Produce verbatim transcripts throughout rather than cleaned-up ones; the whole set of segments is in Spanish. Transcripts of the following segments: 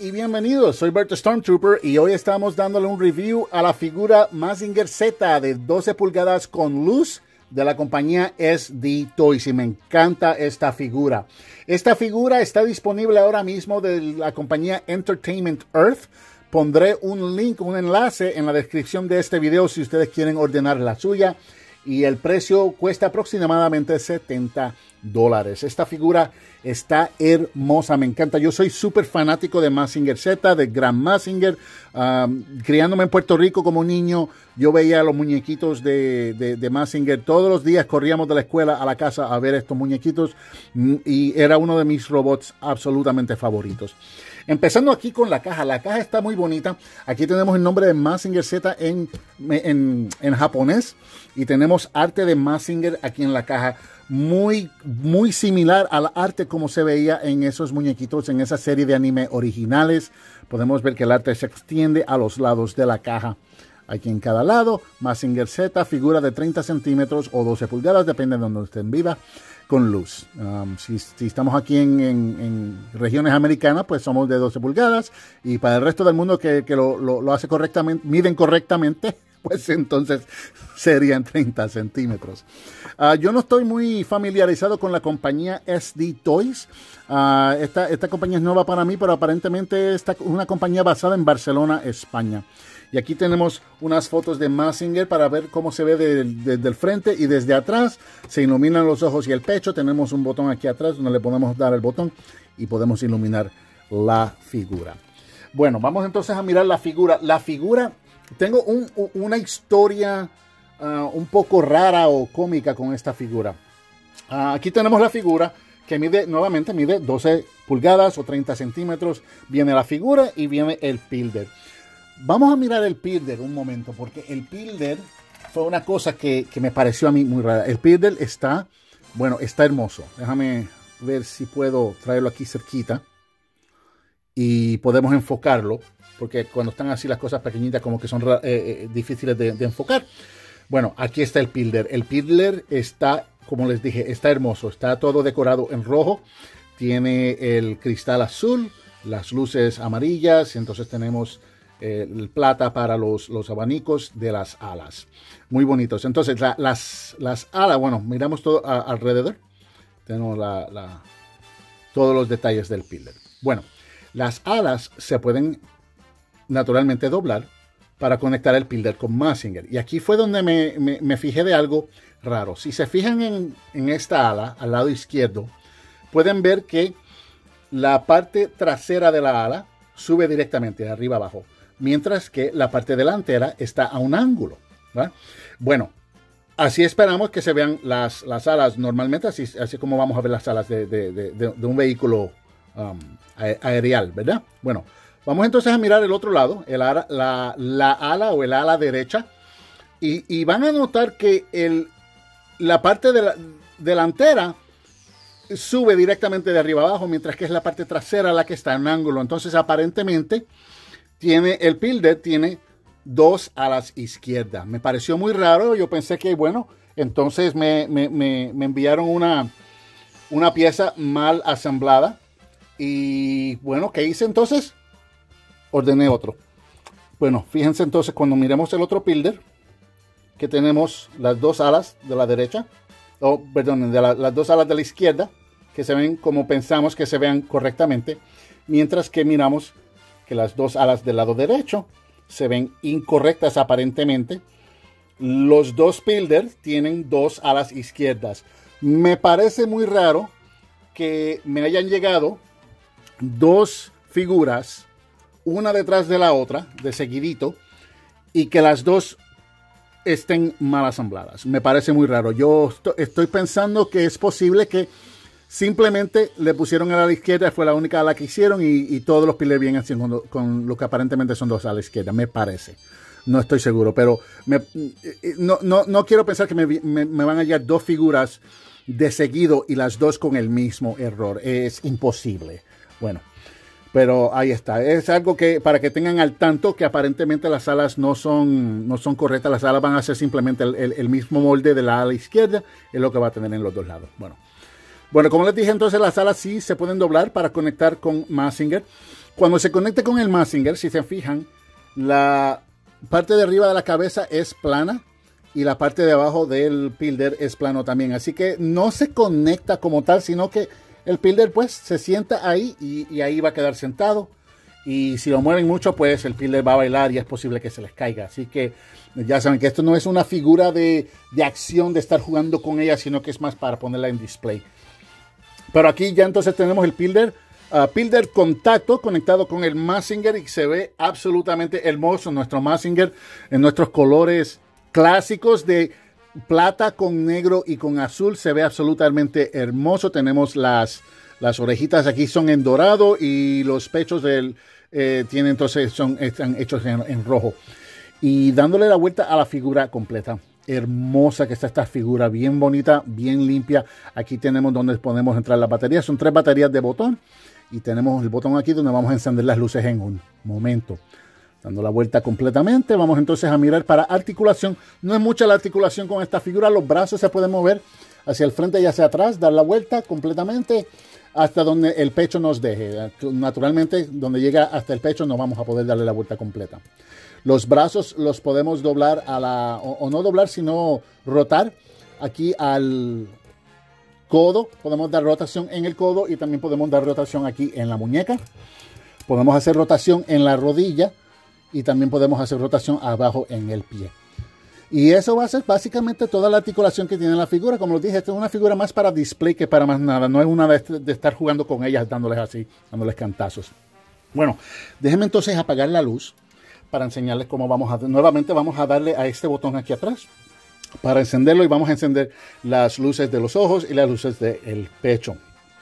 y bienvenidos, soy Bert Stormtrooper y hoy estamos dándole un review a la figura Mazinger Z de doce pulgadas con luz de la compañía S D Toys y me encanta esta figura. Esta figura está disponible ahora mismo de la compañía Entertainment Earth. Pondré un link, un enlace en la descripción de este video si ustedes quieren ordenar la suya. Y el precio cuesta aproximadamente setenta dólares. Esta figura está hermosa, me encanta. Yo soy súper fanático de Mazinger Z, de Grand Mazinger. Um, criándome en Puerto Rico como niño, yo veía los muñequitos de, de, de Mazinger. Todos los días corríamos de la escuela a la casa a ver estos muñequitos. Y era uno de mis robots absolutamente favoritos. Empezando aquí con la caja. La caja está muy bonita. Aquí tenemos el nombre de Mazinger Z en, en, en japonés. Y tenemos arte de Mazinger aquí en la caja. Muy, muy similar al arte como se veía en esos muñequitos, en esa serie de anime originales. Podemos ver que el arte se extiende a los lados de la caja. Aquí en cada lado, Mazinger Z, figura de treinta centímetros o doce pulgadas, depende de donde estén viva, con luz. Um, si, si estamos aquí en, en, en regiones americanas, pues somos de doce pulgadas. Y para el resto del mundo que, que lo, lo, lo hace correctamente, miden correctamente, pues entonces serían treinta centímetros. Uh, yo no estoy muy familiarizado con la compañía S D Toys. Uh, esta, esta compañía es nueva para mí, pero aparentemente es una compañía basada en Barcelona, España. Y aquí tenemos unas fotos de Mazinger para ver cómo se ve desde de, el frente y desde atrás. Se iluminan los ojos y el pecho. Tenemos un botón aquí atrás donde le podemos dar el botón y podemos iluminar la figura. Bueno, vamos entonces a mirar la figura. La figura, tengo un, una historia uh, un poco rara o cómica con esta figura. Uh, aquí tenemos la figura que mide, nuevamente mide doce pulgadas o treinta centímetros. Viene la figura y viene el pilder. Vamos a mirar el pilder un momento, porque el pilder fue una cosa que, que me pareció a mí muy rara. El pilder está, bueno, está hermoso. Déjame ver si puedo traerlo aquí cerquita y podemos enfocarlo, porque cuando están así las cosas pequeñitas como que son eh, eh, difíciles de, de enfocar. Bueno, aquí está el pilder. El pilder está, como les dije, está hermoso. Está todo decorado en rojo. Tiene el cristal azul, las luces amarillas, entonces tenemos el plata para los, los abanicos de las alas. Muy bonitos. Entonces, la, las, las alas, bueno, miramos todo a, alrededor. Tenemos la, la, todos los detalles del pilder. Bueno, las alas se pueden naturalmente doblar para conectar el pilder con Mazinger. Y aquí fue donde me, me, me fijé de algo raro. Si se fijan en, en esta ala, al lado izquierdo, pueden ver que la parte trasera de la ala sube directamente de arriba abajo, mientras que la parte delantera está a un ángulo, ¿verdad? Bueno, así esperamos que se vean las, las alas normalmente, así, así como vamos a ver las alas de, de, de, de un vehículo um, aerial, ¿verdad? Bueno, vamos entonces a mirar el otro lado, el ala, la, la ala o el ala derecha, y, y van a notar que el, la parte de la, delantera sube directamente de arriba abajo, mientras que es la parte trasera la que está en ángulo. Entonces, aparentemente, tiene el pilder tiene dos alas izquierdas. Me pareció muy raro. Yo pensé que, bueno, entonces me, me, me, me enviaron una, una pieza mal asemblada. Y bueno, ¿qué hice entonces? Ordené otro. Bueno, fíjense entonces cuando miremos el otro pilder, que tenemos las dos alas de la derecha, o perdón, de la, las dos alas de la izquierda, que se ven como pensamos que se vean correctamente, mientras que miramos que las dos alas del lado derecho se ven incorrectas aparentemente. Los dos pilders tienen dos alas izquierdas. Me parece muy raro que me hayan llegado dos figuras, una detrás de la otra, de seguidito, y que las dos estén mal asambladas. Me parece muy raro. Yo estoy, estoy pensando que es posible que simplemente le pusieron a la izquierda, fue la única ala que hicieron y, y todos los pillars vienen así con, con lo que aparentemente son dos a la izquierda, me parece. No estoy seguro, pero me, no, no, no quiero pensar que me, me, me van a llegar dos figuras de seguido y las dos con el mismo error. Es imposible. Bueno, pero ahí está. Es algo que para que tengan al tanto que aparentemente las alas no son, no son correctas. Las alas van a ser simplemente el, el, el mismo molde de la ala izquierda, es lo que va a tener en los dos lados. Bueno. Bueno, como les dije, entonces las alas sí se pueden doblar para conectar con Mazinger. Cuando se conecte con el Mazinger, si se fijan, la parte de arriba de la cabeza es plana y la parte de abajo del Pilder es plano también. Así que no se conecta como tal, sino que el Pilder pues se sienta ahí y, y ahí va a quedar sentado. Y si lo mueven mucho, pues el Pilder va a bailar y es posible que se les caiga. Así que ya saben que esto no es una figura de, de acción de estar jugando con ella, sino que es más para ponerla en display. Pero aquí ya entonces tenemos el Pilder. Uh, Pilder contacto conectado con el Mazinger y se ve absolutamente hermoso. Nuestro Mazinger en nuestros colores clásicos de plata con negro y con azul se ve absolutamente hermoso. Tenemos las, las orejitas aquí son en dorado y los pechos del eh, tienen entonces son están hechos en, en rojo. Y dándole la vuelta a la figura completa. Hermosa que está esta figura, bien bonita, bien limpia. Aquí tenemos donde podemos entrar las baterías. Son tres baterías de botón. Y tenemos el botón aquí donde vamos a encender las luces en un momento. Dando la vuelta completamente, vamos entonces a mirar para articulación. No es mucha la articulación con esta figura. Los brazos se pueden mover hacia el frente y hacia atrás. Dar la vuelta completamente hasta donde el pecho nos deje. Naturalmente, donde llega hasta el pecho no vamos a poder darle la vuelta completa. Los brazos los podemos doblar a la... O, o no doblar, sino rotar aquí al... codo, podemos dar rotación en el codo y también podemos dar rotación aquí en la muñeca. Podemos hacer rotación en la rodilla y también podemos hacer rotación abajo en el pie. Y eso va a ser básicamente toda la articulación que tiene la figura. Como les dije, esta es una figura más para display que para más nada. No es una de, de estar jugando con ellas, dándoles así, dándoles cantazos. Bueno, déjenme entonces apagar la luz para enseñarles cómo vamos a... Nuevamente vamos a darle a este botón aquí atrás para encenderlo y vamos a encender las luces de los ojos y las luces del pecho.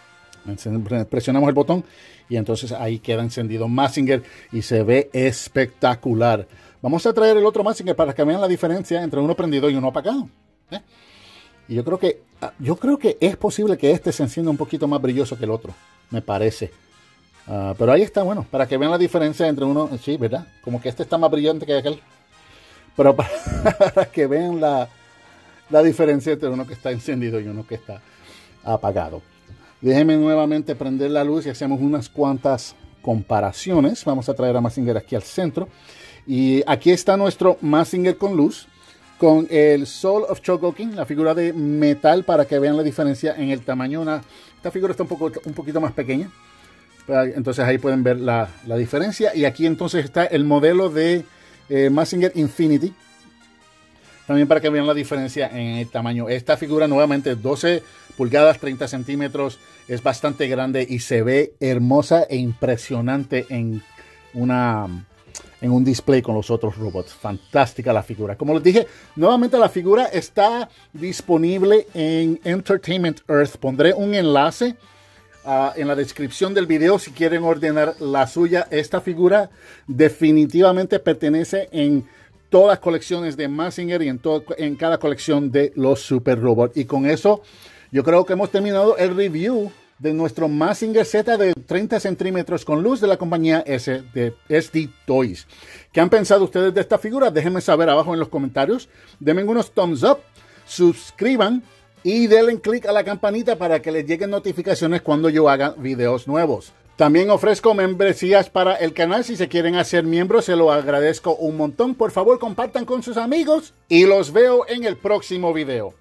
Presionamos el botón y entonces ahí queda encendido Mazinger y se ve espectacular. Vamos a traer el otro Mazinger para que vean la diferencia entre uno prendido y uno apagado. ¿Eh? Y yo creo que yo creo que es posible que este se encienda un poquito más brilloso que el otro, me parece. Uh, pero ahí está, bueno, para que vean la diferencia entre uno, sí, ¿verdad? Como que este está más brillante que aquel. Pero para, para que vean la, la diferencia entre uno que está encendido y uno que está apagado. Déjenme nuevamente prender la luz y hacemos unas cuantas comparaciones. Vamos a traer a Mazinger aquí al centro. Y aquí está nuestro Mazinger con luz, con el Soul of Chogokin, la figura de metal, para que vean la diferencia en el tamaño. Una, esta figura está un, poco, un poquito más pequeña. Entonces ahí pueden ver la, la diferencia. Y aquí entonces está el modelo de eh, Mazinger Infinity. También para que vean la diferencia en el tamaño. Esta figura nuevamente doce pulgadas, treinta centímetros. Es bastante grande y se ve hermosa e impresionante en, una, en un display con los otros robots. Fantástica la figura. Como les dije, nuevamente la figura está disponible en Entertainment Earth. Pondré un enlace Uh, en la descripción del video si quieren ordenar la suya. Esta figura definitivamente pertenece en todas las colecciones de Mazinger y en, todo, en cada colección de los Super Robots. Y con eso yo creo que hemos terminado el review de nuestro Mazinger Z de treinta centímetros con luz de la compañía S D, S D Toys. ¿Qué han pensado ustedes de esta figura? Déjenme saber abajo en los comentarios. Denme unos thumbs up, suscriban y denle click a la campanita para que les lleguen notificaciones cuando yo haga videos nuevos. También ofrezco membresías para el canal. Si se quieren hacer miembros, se lo agradezco un montón. Por favor, compartan con sus amigos y los veo en el próximo video.